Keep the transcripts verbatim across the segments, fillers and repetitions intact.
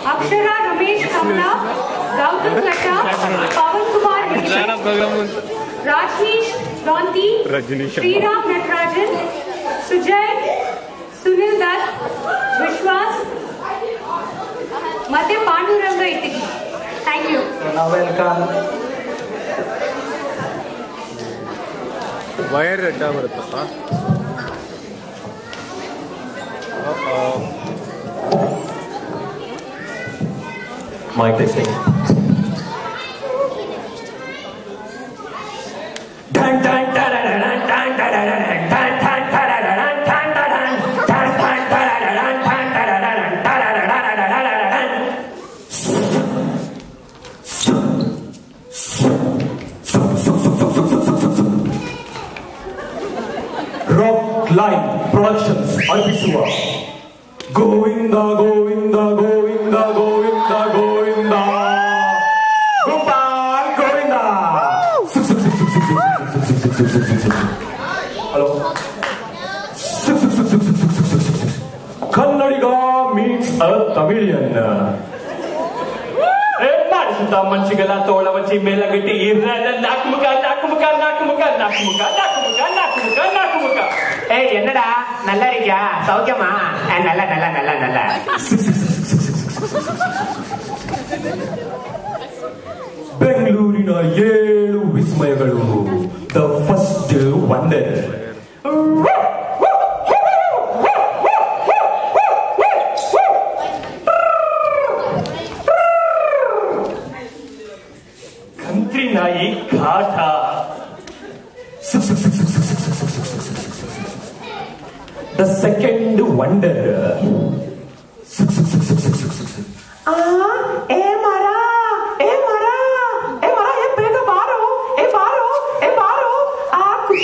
Akshara Ramesh Kamla, Gautam Latta, Pawan Kumar Rajneesh Donti, Sriram Natarajan, Sujay, Sunil Dutt, Vishwas, Mate Panduranga Itigi. Thank you. Now welcome. Wire redda barutappa. Uh-oh. Mic testing. Dun dun dun dun dun dun dun dun dun Rockline Productions Arpisua Govinda Govinda Govinda Govinda Govinda Gopal Govinda. Hello. Kannadiga meets a Tamilian. ಮಂಚಿಗೆಲ್ಲ ತೋಳವಚ್ಚಿ ಮೇಲಗಟ್ಟಿ ಇರ್ರಲ್ಲ ನಾಲ್ಕು ಮುಖ ನಾಲ್ಕು ಮುಖ ನಾಲ್ಕು ಮುಖ ನಾಲ್ಕು ಮುಖ ನಾಲ್ಕು ಮುಖ ನಾಲ್ಕು ಮುಖ ನಾಲ್ಕು ಮುಖ. ಏ ಎನ್ನಡ ನಲ್ಲ ರೀತಿಯಾ ಸೌಖ್ಯಮ್ಮ ನಲ್ಲ ನಲ್ಲ ನಲ್ಲ ನಲ್ಲ. ಬೆಂಗಳೂರಿನ ಏಳು ವಿಸ್ಮಯಗಳು. The first wonder. ನಾಯಿ ಘಾಟ. The second wonder. ಏ ಮರ ಏ ಮರ ಏ ಮರ ಏ ಬೇಗ ಬಾರೋ ಏ ಬಾರೋ ಏ ಬಾರೋ. ಆ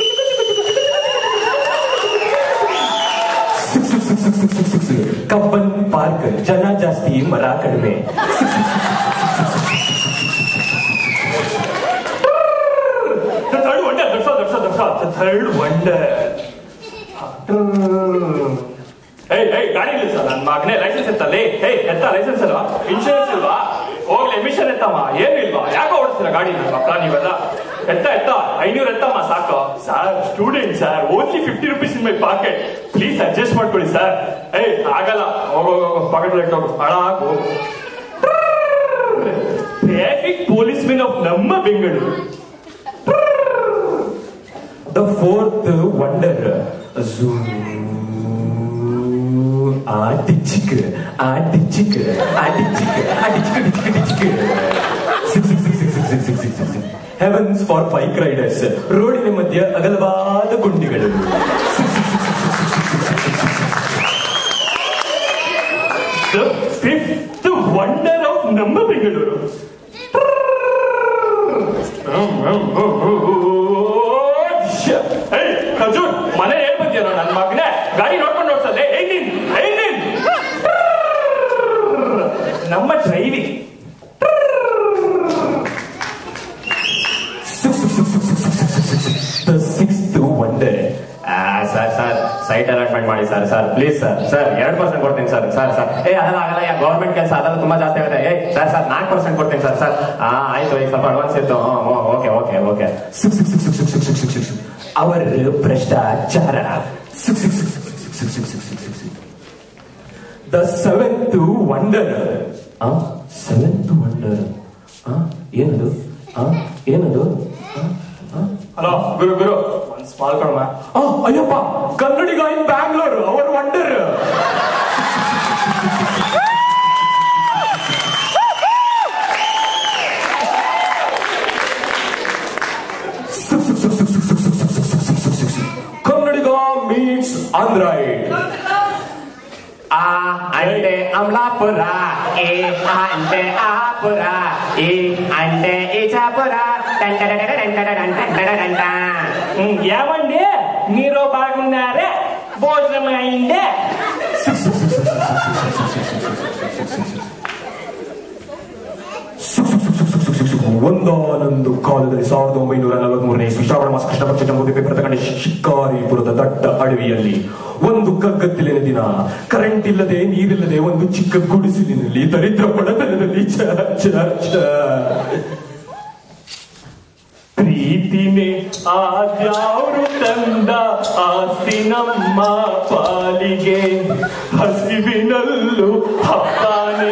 ಕಬ್ಬನ್ ಪಾರ್ಕ್. ಜನ ಜಾಸ್ತಿ ಮರ ಕಡಿಮೆ. Third wonder. ಏಯ್ ಏಯ್ ಗಾಡಿ ಇಲ್ಲ ಸರ್ ನನ್ನ ಮಗನೇ ಲೈಸೆನ್ಸ್ ಎತ್ತಲ್ಲಿ. ಏಯ್ ಎತ್ತ ಲೈಸೆನ್ಸ್ ಅಲ್ವಾ ಇನ್ಶೂರೆನ್ಸ್ ಇಲ್ವಾ ಹೋಗ್ಲಿ ಎಮಿಷನ್ ಎತ್ತಮ್ಮ ಏನು ಇಲ್ವಾ ಯಾಕೋ ಓಡಿಸ್ತೀರ ಗಾಡಿ ನನ್ನ ಮಕ್ಕಳ ನೀವೆಲ್ಲ. ಎತ್ತ ಎತ್ತ ಐನೂರು ಎತ್ತಮ್ಮ ಸಾಕು. Sir student sir only fifty rupees in my pocket please adjust ಮಾಡ್ಕೊಳ್ಳಿ ಸರ್. ಏಯ್ ಆಗಲ್ಲ ಹೋಗೋಗೋಗೋ ಪಾಕೆಟ್ ಲೈಟ್ ಹೋಗು ಹಾಳಾಗು. ಟ್ರಾಫಿಕ್ ಪೊಲೀಸ್ ಮೆನ್ ಆಫ್ ನಮ್ಮ Bengaluru. The fourth wonder. Zoom. Adichik, adichik, adichik, adichik, adichik, adichik. Six, six, six, six, six, six, six, six, six. Heavens for bike riders. ರೋಡಿನ ಮಧ್ಯ ಅಗಲವಾದ ಗುಂಡಿಗಳು. The fifth wonder of ನಮ್ಮ ಬೆಂಗಳೂರು. ಖಜೂರ್ ಮನೆ ಹೇಳ್ ಬಂದಿರೋ ನನ್ನ ಮಗನೇ ಗಾಡಿ ನೋಡ್ಕೊಂಡು ನೋಡ್ಸಲ್ಲೇ. ಏನಿನ್ ಏನಿನ್ ನಮ್ಮ ಡ್ರೈವಿಂಗ್. Sixth wonder. Sir sir site allotment ಮಾಡಿ sir sir please sir sir ಎರಡು ಪರ್ಸೆಂಟ್ ಕೊಡ್ತೀನಿ ಸರ್ ಸರ್ ಸರ್ ಏ ಅದೆಲ್ಲ ಆಗಲ್ಲ ಯಾ ಗೌರ್ಮೆಂಟ್ ಕೆಲಸ ಅದೆಲ್ಲ ತುಂಬಾ ಜಾಸ್ತಿ ಆಗುತ್ತೆ. ಏ ಸರ್ ಸರ್ ನಾಲ್ಕು ಪರ್ಸೆಂಟ್ ಕೊಡ್ತೀನಿ ಸರ್ ಸರ್ ಹಾ ಆಯ್ತು ಈಗ ಸ್ವಲ್ಪ ಅಡ್ವಾನ್ಸ್ ಇತ್ತು. Okay okay okay. ಅವರ್ ಭ್ರಷ್ಟಾಚಾರ. The seventh wonder. Seventh wonder ಏನದು ಏನದು? ಹಲೋ ಗುರು ಗುರು ಒಂದ್ ಸ್ಮಾಲ್ ಕಣಮ್ಮ. Ayyappa Kannadiga in Bangalore our wonder. Kannadiga means ಆಂಧ್ರೈಡ್. ಆ ಅಂಡೆ ಅಮಲಾಪುರ ಎ ಅಂಡೆ ಆಪುರ ಎ ಅಂಡೆ ಇಜಾಪುರ. ఏమండి మీరు బాగున్నారే భోజనం అయిందే. ಒಂದಾನೊಂದು ಕಾಲದಲ್ಲಿ ಸಾವಿರದ ಒಂಬೈನೂರ ನಲವತ್ಮೂರನೇ ಶ್ರಾವಣ ಮಾಸ ಕೃಷ್ಣ ಪಕ್ಷ ಜಂಬೂದ್ವೀಪ ಪ್ರತಖಂಡ ಶಿಕಾರಿಪುರದ ದಟ್ಟ ಅಡವಿಯಲ್ಲಿ ಒಂದು ಕಗ್ಗತ್ತಿಲಿನ ದಿನ, ಕರೆಂಟ್ ಇಲ್ಲದೆ ನೀರಿಲ್ಲದೆ ಒಂದು ಚಿಕ್ಕ ಗುಡಿಸಿಲಿನಲ್ಲಿ ದರಿದ್ರ ಬಡತನದಲ್ಲಿ ಚ ಚ ಚ ಪ್ರೀತಿನೇ ಆದ್ಯಾರು ತಂದ ಆಸ್ತಿ ನಮ್ಮ ಪಾಲಿಗೆ, ಹಸಿವಿನಲ್ಲೂ ಹಬ್ಬಾನೇ.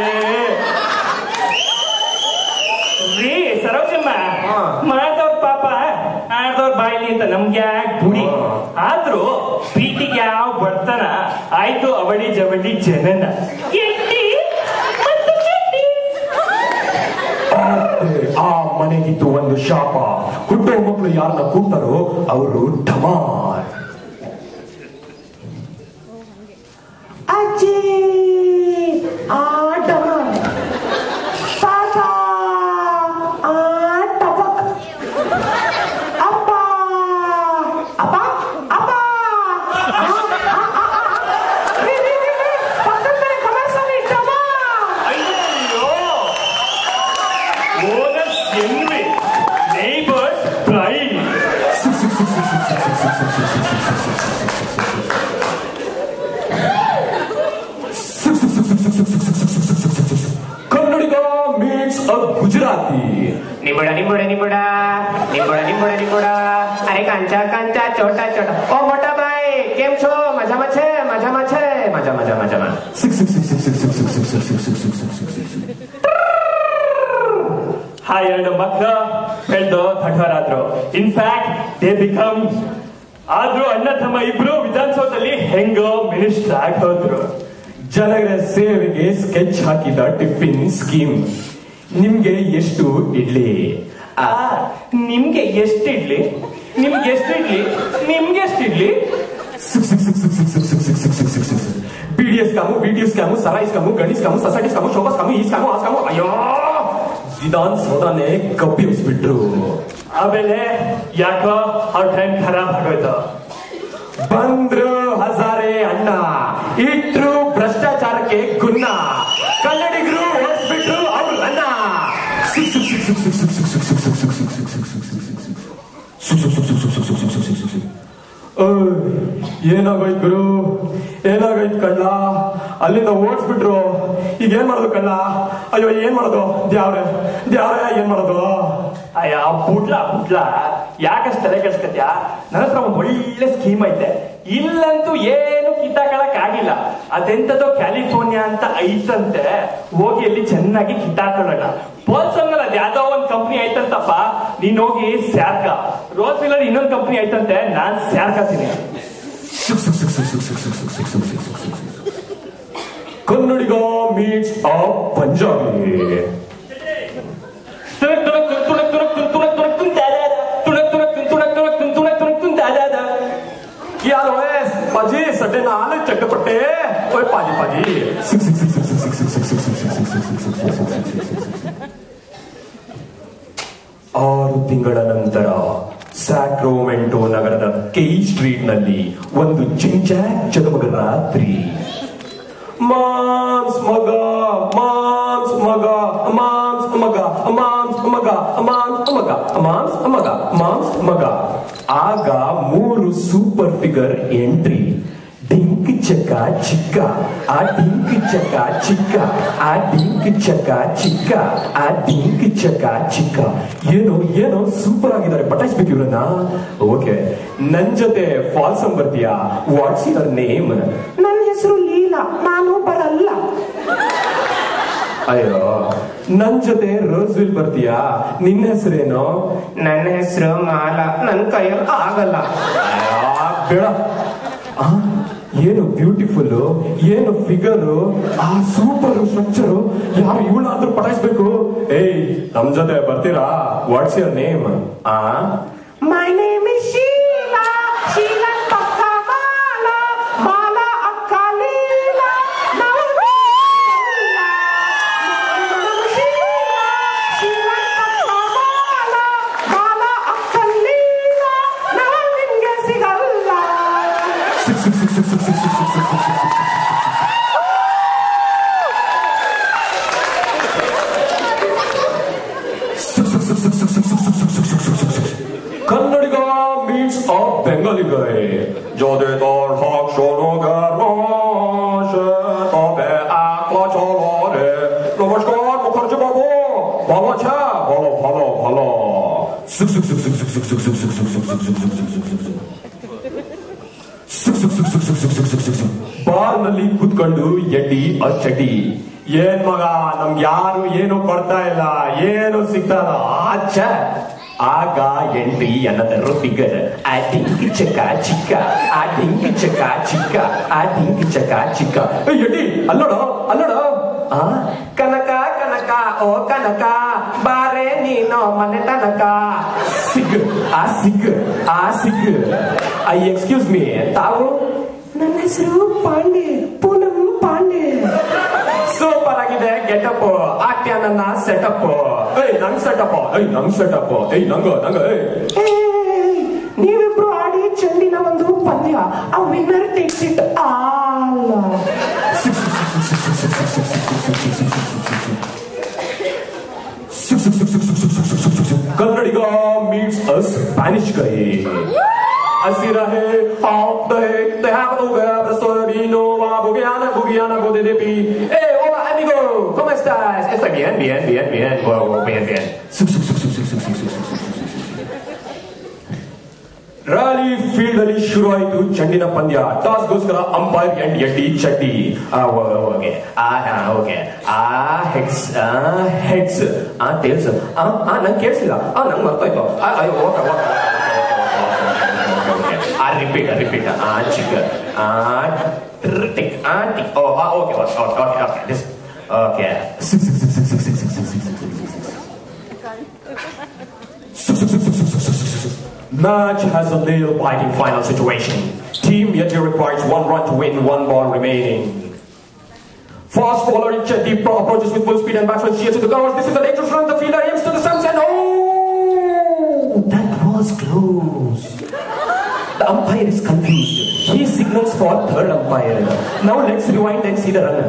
ರೀ ಸರೋಜಮ್ಮ, ಮಾಡ್ದವ್ರ ಪಾಪ ಆಡ್ದವ್ರ ಬಾಯ್ಲಿ ಅಂತ ನಮ್ಗೆ ಯಾಕೆ ಬುಡಿ. ಆದ್ರೂ ಪ್ರೀತಿಗೆ ಯಾವ ಬರ್ತನ ಆಯ್ತು ಅವಳಿ ಜವಳಿ ಜನನ. ಆ ಮನೆಗಿದ್ದು ಒಂದು ಶಾಪ. ಹುಟ್ಟೋ ಮಕ್ಕಳು ಯಾರನ್ನ ಕೂತಾರೋ ಅವರು ಢಮಾರ್. ಅಜ್ಜಿ ಆ ಡಮಾರ್, ತಾತ ಆ ಟಪಕ್, ಅಪ್ಪ ಅಪ್ಪ ಅಪ್ಪ ಪಕ್ಕದ ಕಮರ್ಸಲ್ಲಿ ಡಮಾರ್. ಅಯ್ಯೋ owners envy, neighbours pride. Kannadiga meets a Gujarati. ನಿಂಬುಡ ನಿಂಬುಡ ನಿಂಬುಡ ನಿಂಬುಡ ನಿಂಬುಡ ನಿಂಬುಡ, અરે કાંચા કાંચા ચોટા ચોટા. ઓ મોટા ભાઈ કેમ છો? મજામાં છે? મજામાં છે? મજા મજા મજામાં. ಆ ಎರಡು ಮಕ್ಕಳು ಬೆಳೆದು ದೊಡ್ಡವರಾದ್ರು. In fact they become. ಆದ್ರೂ ಅಣ್ಣ ತಮ್ಮ ಇಬ್ರು ವಿಧಾನಸೌಧದಲ್ಲಿ ಹೆಂಗೋ ಮಿನಿಸ್ಟರ್ ಆಗಿ ಹೋದ್ರು. ಜನರ ಸೇವೆಗೆ ಸ್ಕೆಚ್ ಹಾಕಿದ ಟಿಫಿನ್ ಸ್ಕೀಮ್. ನಿಮ್ಗೆ ಎಷ್ಟು ಇಡ್ಲಿ? ಆ ನಿಮ್ಗೆ ಎಷ್ಟು ಇಡ್ಲಿ? ನಿಮ್ಗೆ ಎಷ್ಟು ಇಡ್ಲಿ? ನಿಮ್ಗೆ ಎಷ್ಟು ಇಡ್ಲಿ? ಬಿಡಿಎಸ್ ಕಾಮು, ಬಿಡಿಎಸ್ ಕಾಮು, ಸರಾಯಿಸ್ ಕಾಮು, ಗಣೇಶ್ ಕಾಮು, ಸೊಸೈಟೀಸ್ ಕಾಮು, ಶೋಭಾಸ್ ಕಾಮು, ಈಸ್ ಕಾಮು, ಆಸ್ ಕಾಮು. ಅಯ್ಯೋ, ವಿಧಾನಸೌಧನೇ ಕಬ್ಬಿಸ್ಬಿಟ್ರು. ಆಮೇಲೆ ಯಾಕೋ ಅವ್ರ ಟೈಮ್ ಖರಾಬ್ ಆಗೋಯ್ತು. ಬಂದ್ರು ಹಜಾರೆ ಅಣ್ಣ, ಇಟ್ರು ಭ್ರಷ್ಟಾಚಾರಕ್ಕೆ ಗುನ್ನ, ಕನ್ನಡಿಗರು ಓಡಿಸ್ಬಿಟ್ರು ಅವ್ರು ಅಣ್ಣ. ಏನಾಗೋಯ್ತು ಗುರು, ಏನಾಗೋಯ್ತು ಕಳ್ಳ? ಅಲ್ಲಿಂದ ಓಡಿಸ್ಬಿಟ್ರು, ಈಗ ಏನ್ ಮಾಡೋದು ಕಳ್ಳ? ಅಯ್ಯೋ ಏನ್ ಮಾಡೋದು ದ್ಯಾವ್ರೆ, ದ್ಯಾವ್ರೆ ಏನ್ ಮಾಡೋದು? ಅಯ್ಯ ಬುಡ್ಲ ಬುಡ್ಲ, ಯಾಕಷ್ಟು ತಲೆ ಕೆಡ್ಸ್ಕತ್ಯಾ? ನನ್ನ ಹತ್ರ ಒಂದ್ ಒಳ್ಳೆ ಸ್ಕೀಮ್ ಐತೆ. ಇಲ್ಲಂತೂ ಏನು ಕಿತ್ತಾಕಳಕ್ ಆಗಿಲ್ಲ. ಅದೆಂತದೋ ಕ್ಯಾಲಿಫೋರ್ನಿಯಾ ಅಂತ ಐತಂತೆ. ಹೋಗಿ ಅಲ್ಲಿ ಚೆನ್ನಾಗಿ ಕಿತ್ತಾಕೊಳ್ಳೋಣ. ಪೋಲ್ಸಂಗಲ್ ಅದ್ ಯಾವ್ದೋ ಒಂದ್ ಕಂಪ್ನಿ ಐತಂತಪ್ಪ, ನೀನ್ ಹೋಗಿ ಸ್ಯಾರ್ಕ. ರೋಸ್ ವಿಲ್ಲರ್ ಇನ್ನೊಂದ್ ಕಂಪ್ನಿ ಐತಂತೆ, ನಾನ್ ಸ್ಯಾರ್ಕತೀನಿ. Kannadiga meets a Punjabi. यार ओए पाजी सटे नाल चटपटे ओए पाजी पाजी ಆರು ತಿಂಗಳ ನಂತರ ಸ್ಯಾಕ್ರೋಮೆಂಟೋ ನಗರದ ಕೈ ಸ್ಟ್ರೀಟ್ ನಲ್ಲಿ ಒಂದು ಚಿಂಚಾಕ್ ಜಗಮಗ ರಾತ್ರಿ. ಮಾನ್ಸ್ ಮಗ ಮಾನ್ಸ್ ಮಗ ಮಾನ್ಸ್ ಮಗ ಮಾನ್ಸ್ ಮಗ ಮಾನ್ಸ್ ಮಗ ಮಾನ್ಸ್ ಮಗ ಮಾನ್ಸ್ ಮಗ. ಆಗ ಮೂರು ಸೂಪರ್ ಫಿಗರ್ ಎಂಟ್ರಿ. ಡಿಂಕ್ ಚಕ ಚಿಕ್ಕ, ಆ ಡಿಂಕ್ ಚಕ ಚಿಕ್ಕ, ಆ ಡಿಂಕ್ ಚಕ ಚಿಕ್ಕ, ಆ ಡಿಂಕ್ ಚಕ ಚಿಕ್ಕ. ಏನೋ ಏನೋ ಸೂಪರ್ ಆಗಿದ್ದಾರೆ, ಪಟಾಯಿಸ್ಬೇಕು ಇವ್ರನ್ನ. ಓಕೆ, ನನ್ ಜೊತೆ ಫಾಲ್ಸಮ್ ಬರ್ತೀಯಾ? What's your name? ನನ್ನ ಹೆಸರು ಲೀಲಾ, ನಾನು ಬರಲ್ಲ. ಅಯ್ಯೋ, ನನ್ ಜೊತೆ ರೋಸ್ವಿಲ್ ಬರ್ತೀಯಾ? ನಿನ್ನ ಹೆಸರೇನು? ನನ್ನ ಹೆಸರು ಮಾಲಾ, ನನ್ ಕೈಯಲ್ಲಿ ಆಗಲ್ಲ. ಬೇಡ. ಏನು ಬ್ಯೂಟಿಫುಲ್, ಏನು ಫಿಗರು, ಆ ಸೂಪರ್ ಸ್ಟ್ರಕ್ಚರು. ಯಾರು ಇವಳಾದ್ರೂ ಪಟಾಯಿಸ್ಬೇಕು. ಏಯ್, ನಮ್ ಜೊತೆ ಬರ್ತೀರಾ? What's your name? ಆ my name is Sheela, Sheela ಪಕ್ಕ ಮಾಲಾ, ಮಾಲಾ ಅಕ್ಕ ಲೀಲಾ, ನಾವು ಶೀಲಾ, ಶೀಲಾ ಪಕ್ಕ ಮಾಲಾ, ಮಾಲಾ ಅಕ್ಕ ಲೀಲಾ, ನಾವು ನಿಮ್ಗೆ ಸಿಗಲ್ಲ. ಕನ್ನಡಿಗ ಮೀನ್ಸ್ ಆ ಬೆಂಗಾಲಿ ಗೈ. ಜೊತೆ ತಾರ್ ಹಾಕ್ ಶೋನೋಗ ভালো আছা ভালো ভালো ভালো সুক সুক সুক সুক সুক সুক সুক সুক সুক সুক সুক সুক সুক সুক সুক সুক ಸುಕ್ ಸುಕ್ ಸುಕ್ ಸುಕ್ ಸುಕ್ ಸುಕ್ ಸುಕ್ ಸುಕ್ ಸುಕ್ ಸುಕ್ ಬಾರ್ ನಲ್ಲಿ ಕೂತ್ಕೊಂಡು ಎಡ್ಡಿ ಅಚ್ಚಟಿ ಏನ್ ಮಗ ನಮ್ಗೆ ಯಾರು ಏನು ಕೊಡ್ತಾ ಇಲ್ಲ ಏನು ಸಿಗ್ತಾ ಇಲ್ಲ ಆಚ ಆಗ ಎಂಟ್ರಿ ಅನ್ನದರ ಫಿಗರ್ ಆ ಡಿಂಕ್ ಚಕ ಚಿಕ್ಕ ಆ ಡಿಂಕ್ ಚಕ ಚಿಕ್ಕ ಆ ಡಿಂಕ್ ಚಕ ಚಿಕ್ಕ ಎಡ್ಡಿ ಅಲ್ಲೋಡ ಅಲ್ಲೋಡ ಆ ಕನಕ ಕನಕ ಓ ಕನಕ ಬಾರೆ ನೀನು ಮನೆ ತನಕ ಸಿಗ್ ಆ ಸಿಗ್ ಆ ಸಿಗ್ ಐ ಎಕ್ಸ್ಕ್ಯೂಸ್ ಮೀ ತಾವು ನನ್ನ ಹೆಸರು ಪಾಂಡೆ ಪೂನಂ ಪಾಂಡೆ ಸೂಪರ್ ಆಗಿದೆ ಗೆಟಪ್ ಆಟ್ಯ ನನ್ನ ಸೆಟಪ್ ಏಯ್ ನಂಗ್ ಸೆಟಪ್ ಏಯ್ ನಂಗ್ ಸೆಟಪ್ ಏಯ್ ನಂಗ ನಂಗ ನೀವಿಬ್ರು ಆಡಿ ಚೆಂಡಿನ ಒಂದು ಪಂದ್ಯ ಆ winner takes it all Kannadiga meets a Spanish guy. Así la he, te te have to ver Sorino, Bugiana, Bugiana, Bodepi. Hey, hola amigo, ¿cómo estás? Estoy bien, bien, bien, bien, bien, bien. Rally field ಅಲ್ಲಿ ಶುರು ಆಯಿತು ಚೆಂಡಿನ ಪಂದ್ಯ toss ಗೋಸ್ಕರ umpire and ಎಡ್ಡಿ ಚಡ್ಡಿ okay ಆ okay ಆ ಹೆಡ್ಸ್ ಹೆಡ್ಸ್ ಆ ಟೇಲ್ಸ್ ಆ ನಂಗೆ ಕೇಳಿಸಿಲ್ಲ ಆ ನಂಗೆ ಮರ್ತೋಯ್ತು ಓಕೆ ಆ ರಿಪೀಟ್ ರಿಪೀಟ್ ಆ ಚಿಕ್ಕ ಆ ಟಿಕ್ ಆ ಟಿಕ್ ಓ okay okay okay okay this okay Match has a nail-biting final situation. Team Yeti requires one run to win, one ball remaining. Fast bowler Chetty approaches with full speed and batsman shears to the covers. This is a dangerous run. The fielder aims to the stumps and oh, that was close. The umpire is confused. He signals for third umpire. Now let's rewind and see the run.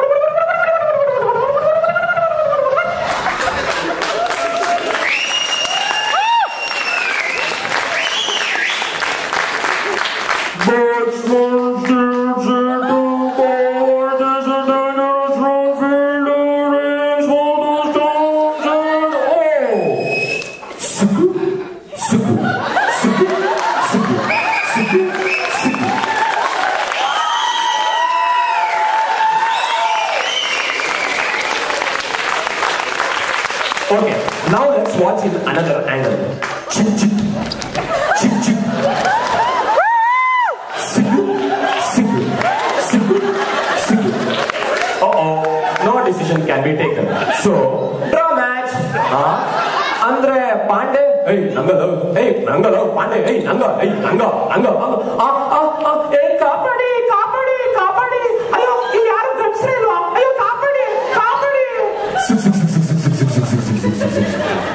Okay, now let's watch in another angle. Chick chick, chick chick. Sigu, sigu, sigu, sigu. Uh oh, no decision can be taken. So, draw match. Huh? Andre Pandey. Hey, Nanga love. Hey, Nanga love. Pandey. Hey, Nanga. Hey, Nanga. Nanga. Ah, ah, ah. Hey, Kapadi, Kapadi, Kapadi. Ayo, you yaru gansre ilva. Ayo, Kapadi, Kapadi. Six, six, six, six, six, six, six, six, six, six, six, six.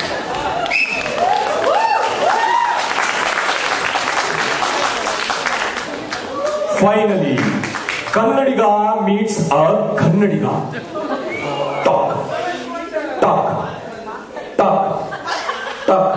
Finally, Kannadiga meets a Kannadiga. Talk, talk, talk, talk.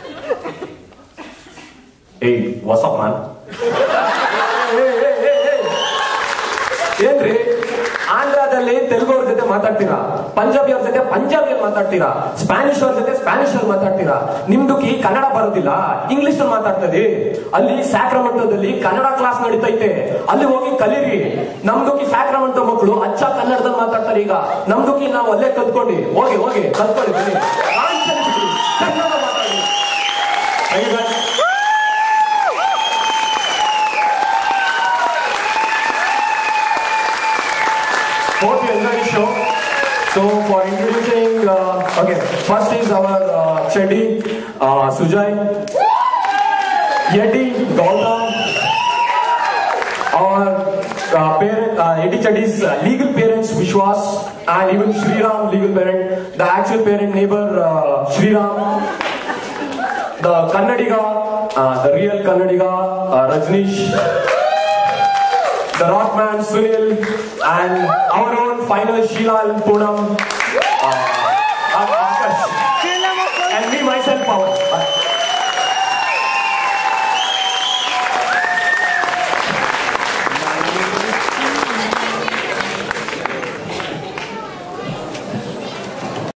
Hey, what's up, man? Hey, hey, hey, hey. ಏನ್ರಿ ಆಂಧ್ರದಲ್ಲಿ ತೆಲುಗು ಅವ್ರ ಜೊತೆ ಮಾತಾಡ್ತೀರಾ, ಪಂಜಾಬಿ ಅವ್ರ ಜೊತೆ ಪಂಜಾಬಿಯಲ್ಲಿ ಮಾತಾಡ್ತೀರಾ, Spanish ಅವ್ರ ಜೊತೆ ಸ್ಪ್ಯಾನಿಷ್ ಅಲ್ಲಿ ಮಾತಾಡ್ತೀರಾ. ನಿಮ್ದುಕಿ ಕನ್ನಡ ಬರೋದಿಲ್ಲ, ಇಂಗ್ಲಿಷ್ ಅಲ್ಲಿ ಮಾತಾಡ್ತದೆ. ಅಲ್ಲಿ ಸ್ಯಾಕ್ರಮೆಂಟೋದಲ್ಲಿ ಕನ್ನಡ ಕ್ಲಾಸ್ ನಡೀತೈತೆ, ಅಲ್ಲಿ ಹೋಗಿ ಕಲೀರಿ. ನಮ್ದುಕಿ ಸ್ಯಾಕ್ರಮೆಂಟೋ ಮಕ್ಕಳು ಅಚ್ಚ ಕನ್ನಡದಲ್ಲಿ ಮಾತಾಡ್ತಾರೆ. ಈಗ ನಮ್ದುಕಿ ನಾವು ಅಲ್ಲೇ ಕಲ್ತ್ಕೊಂಡಿ, ಹೋಗಿ ಹೋಗಿ ಕಲ್ತ್ಕೊಳ್ಳಿ, ಬನ್ನಿ ಕನ್ನಡ ಮಾತಾಡಿ. Hope you enjoy the show. So for introducing, uh, okay, first is our uh, Chetty, uh, Sujay, Yeti, Gautam, our uh, parent, uh, Yeti Chetty's uh, legal parents, Vishwas, and even Sriram, legal parent, the actual parent neighbor, uh, Sriram, the Kannadiga, uh, the real Kannadiga, uh, Rajneesh, the Rockman, Sunil, and our own final Sheila and Poonam.